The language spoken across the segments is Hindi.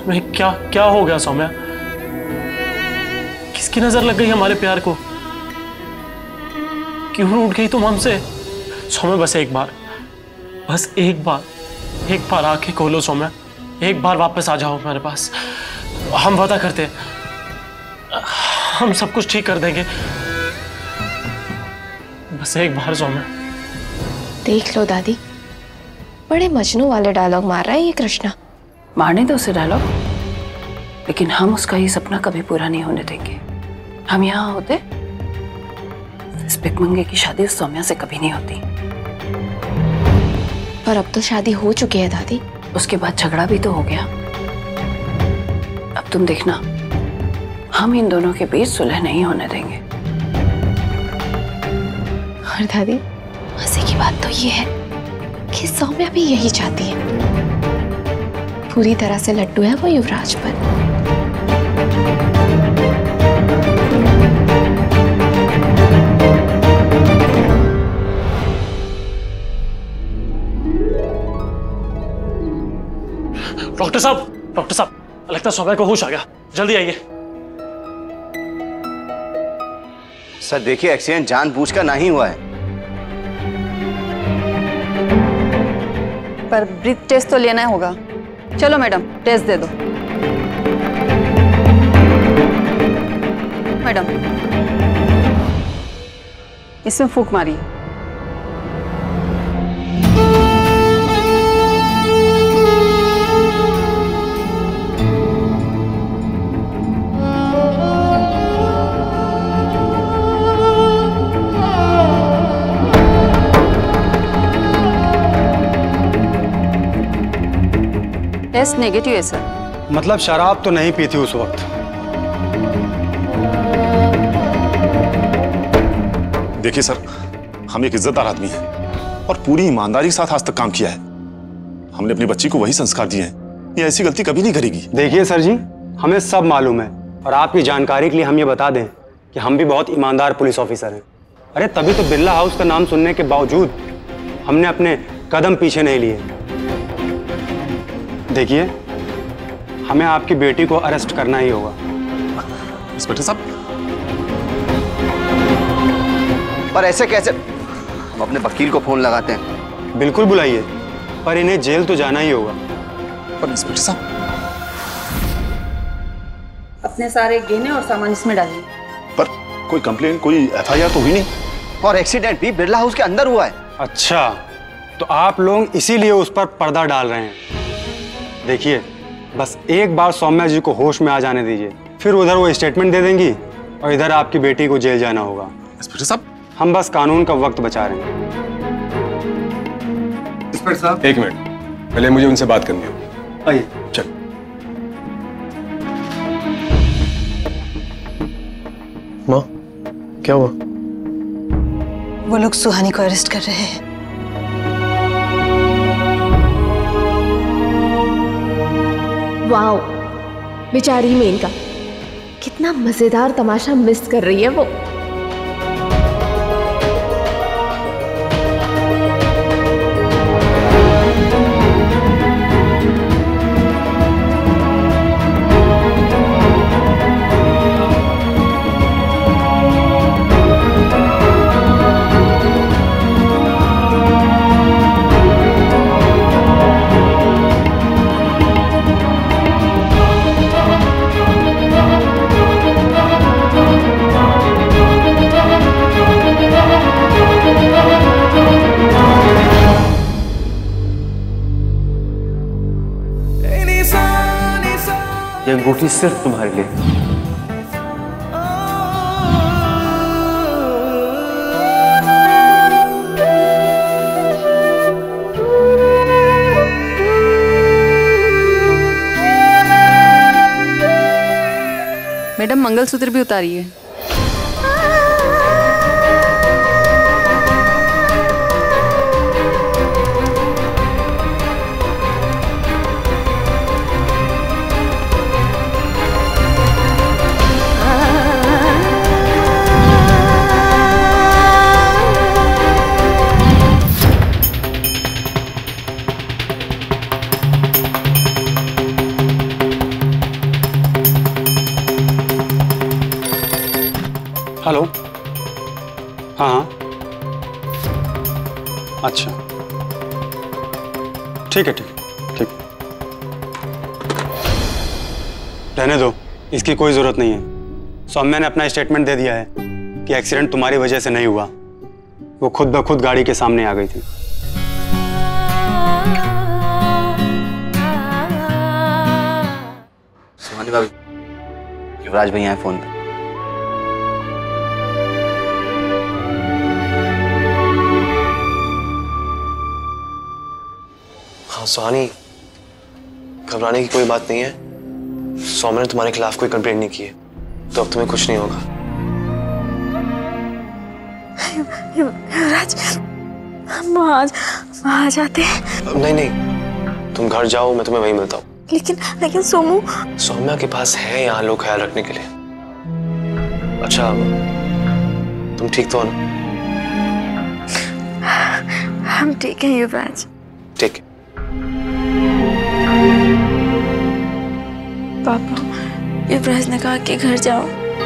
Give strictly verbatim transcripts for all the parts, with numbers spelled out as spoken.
मैं क्या क्या हो गया सौम्या? किसकी नजर लग गई हमारे प्यार को? क्यों रूठ गई तुम हमसे? सौम्या बस एक बार, बस एक बार, एक बार आंखें खोलो सौम्या, एक बार वापस आ जाओ हमारे पास। हम वादा करते, हम सब कुछ ठीक कर देंगे। बस एक बार सौम्या। देख लो दादी, बड़े मजनू वाले डायलॉग मार रहा है ये कृष्णा। मारने दो उसे डायलॉग, लेकिन हम उसका ये सपना कभी पूरा नहीं होने देंगे। हम यहाँ होते, इस भिकमंगे की शादी उस सौम्या से कभी नहीं होती। पर अब तो शादी हो चुकी है दादी। उसके बाद झगड़ा भी तो हो गया। अब तुम देखना, हम इन दोनों के बीच सुलह नहीं होने देंगे। और दादी, मजे की बात तो ये है कि सौम्या भी यही चाहती है। पूरी तरह से लट्टू है वो युवराज पर। डॉक्टर साहब, डॉक्टर साहब, लगता है सौम्या को होश आ गया, जल्दी आइए। सर देखिए, एक्सीडेंट जानबूझकर नहीं हुआ है। पर ब्रीथ टेस्ट तो लेना होगा। चलो मैडम, टेस्ट दे दो। मैडम, इसमें फूंक मारिए। टेस्ट नेगेटिव है सर। मतलब शराब तो नहीं पी थी उस वक्त? देखिए सर, हम एक इज्जतदार आदमी हैं और पूरी ईमानदारी के साथ आज तक काम किया है। हमने अपनी बच्ची को वही संस्कार दिए हैं, ये ऐसी गलती कभी नहीं करेगी। देखिए सर जी, हमें सब मालूम है और आपकी जानकारी के लिए हम ये बता दें कि हम भी बहुत ईमानदार पुलिस ऑफिसर हैं। अरे तभी तो बिरला हाउस का नाम सुनने के बावजूद हमने अपने कदम पीछे नहीं लिए। देखिए, हमें आपकी बेटी को अरेस्ट करना ही होगा। इंस्पेक्टर साहब, पर ऐसे कैसे? हम अपने वकील को फोन लगाते हैं। बिल्कुल बुलाइए, पर इन्हें जेल तो जाना ही होगा। पर इंस्पेक्टर साहब, अपने सारे गहने और सामान इसमें डालिए। पर कोई कंप्लेन, कोई एफ आई आर तो हुई नहीं? और एक्सीडेंट भी बिरला हाउस के अंदर हुआ है। अच्छा, तो आप लोग इसीलिए उस पर पर्दा डाल रहे हैं। देखिए, बस एक बार सौम्या जी को होश में आ जाने दीजिए, फिर उधर वो स्टेटमेंट दे देंगी और इधर आपकी बेटी को जेल जाना होगा। इंस्पेक्टर साहब, हम बस कानून का वक्त बचा रहे हैं। इंस्पेक्टर साहब, एक मिनट, पहले मुझे उनसे बात करनी होगी। आइए। चल। माँ, क्या हुआ? वो लोग सुहानी को अरेस्ट कर रहे हैं। वाओ, बेचारी मेनका, कितना मजेदार तमाशा मिस कर रही है वो। ये अंगूठी सिर्फ तुम्हारे लिए। मैडम, मंगलसूत्र भी उतारिए। हेलो। हाँ हाँ, अच्छा ठीक है, ठीक ठीक रहने दो, इसकी कोई जरूरत नहीं है। सौम्या ने अपना स्टेटमेंट दे दिया है कि एक्सीडेंट तुम्हारी वजह से नहीं हुआ, वो खुद ब खुद गाड़ी के सामने आ गई थी। सुहानी भाभी, युवराज भैया है फोन पे। हाँ सुहानी, घबराने की कोई बात नहीं है। सौम्या ने तुम्हारे खिलाफ कोई कंप्लेंट नहीं की है, तो अब तुम्हें कुछ नहीं होगा। युवराज, हम आज वहाँ जाते हैं। नहीं नहीं, तुम घर जाओ, मैं तुम्हें वहीं मिलता हूँ। लेकिन लेकिन सोमू, सौम्या के पास है यहाँ लोग ख्याल रखने के लिए। अच्छा, तुम ठीक तो हो ना? हम ठीक हैं युवराज। ठीक है। पापा, युवराज ने कहा कि घर जाओ।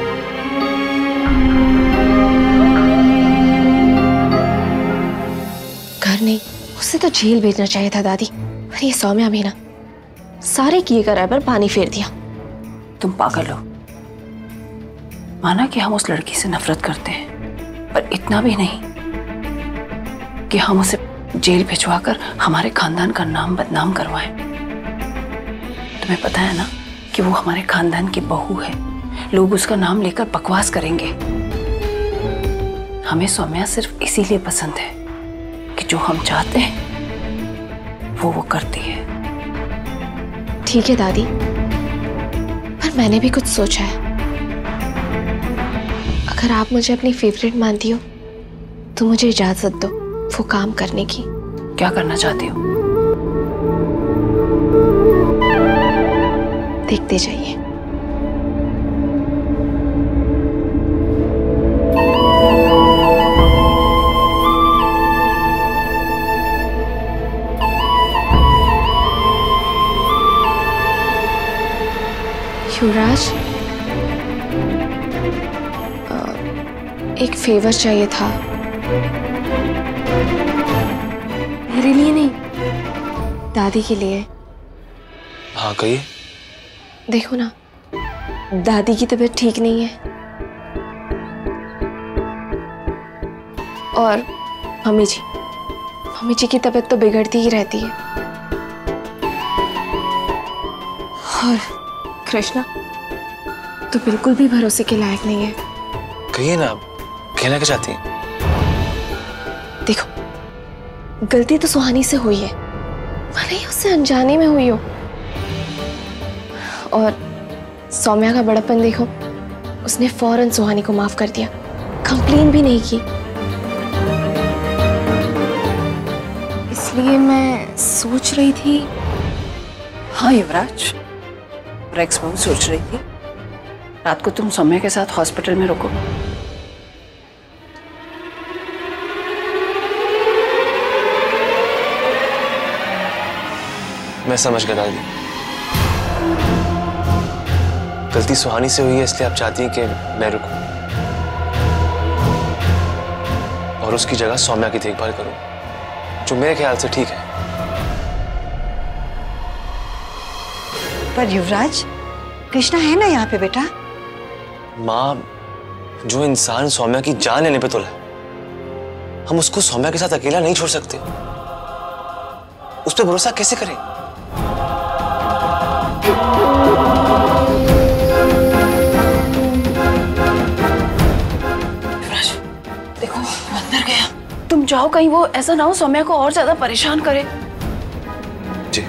घर नहीं, उसे तो जेल भेजना चाहिए था दादी। पर ये सौम्या भी ना, सारे किए कराए पर पानी फेर दिया। तुम पागल हो। माना कि हम उस लड़की से नफरत करते हैं, पर इतना भी नहीं कि हम उसे जेल भिजवाकर हमारे खानदान का नाम बदनाम करवाएं। तुम्हें पता है ना कि वो हमारे खानदान की बहू है, लोग उसका नाम लेकर बकवास करेंगे। हमें सौम्या सिर्फ इसीलिए पसंद है कि जो हम चाहते हैं वो वो करती है। ठीक है दादी, पर मैंने भी कुछ सोचा है। अगर आप मुझे अपनी फेवरेट मानती हो तो मुझे इजाजत दो वो काम करने की। क्या करना चाहती हो? देखते जाइए। युवराज, एक फेवर चाहिए था। मेरे लिए नहीं, दादी के लिए। हाँ कहिए। देखो ना, दादी की तबीयत ठीक नहीं है और मम्मी जी मम्मी जी की तबीयत तो बिगड़ती ही रहती है। और कृष्णा तो बिल्कुल भी भरोसे के लायक नहीं है। कहिए ना, कहना क्या चाहती हैं? देखो, गलती तो सुहानी से हुई है, भले ही उससे अनजाने में हुई हो। और सौम्या का बड़प्पन देखो, उसने फौरन सुहानी को माफ कर दिया, कंप्लेन भी नहीं की। इसलिए मैं सोच रही थी। हाँ युवराज, रेक्स बहुत सोच रही थी रात को तुम सौम्या के साथ हॉस्पिटल में रुको। मैं समझ गया दादी, गलती सुहानी से हुई है, इसलिए आप चाहती हैं कि मैं रुकूं और उसकी जगह सौम्या की देखभाल करूं, जो मेरे ख्याल से ठीक है। पर युवराज, कृष्णा है ना यहाँ पे बेटा। माँ, जो इंसान सौम्या की जान लेने पे तुला है, हम उसको सौम्या के साथ अकेला नहीं छोड़ सकते। उस पर भरोसा कैसे करें? देखो वो अंदर गया, तुम जाओ, कहीं वो ऐसा ना हो सौम्या को और ज्यादा परेशान करे। जी।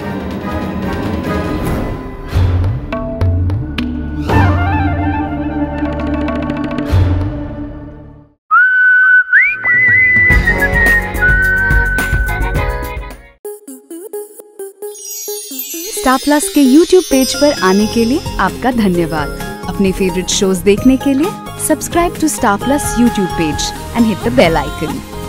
स्टार प्लस के यूट्यूब पेज पर आने के लिए आपका धन्यवाद। अपने फेवरेट शोज देखने के लिए subscribe to Star Plus YouTube page and hit the bell icon.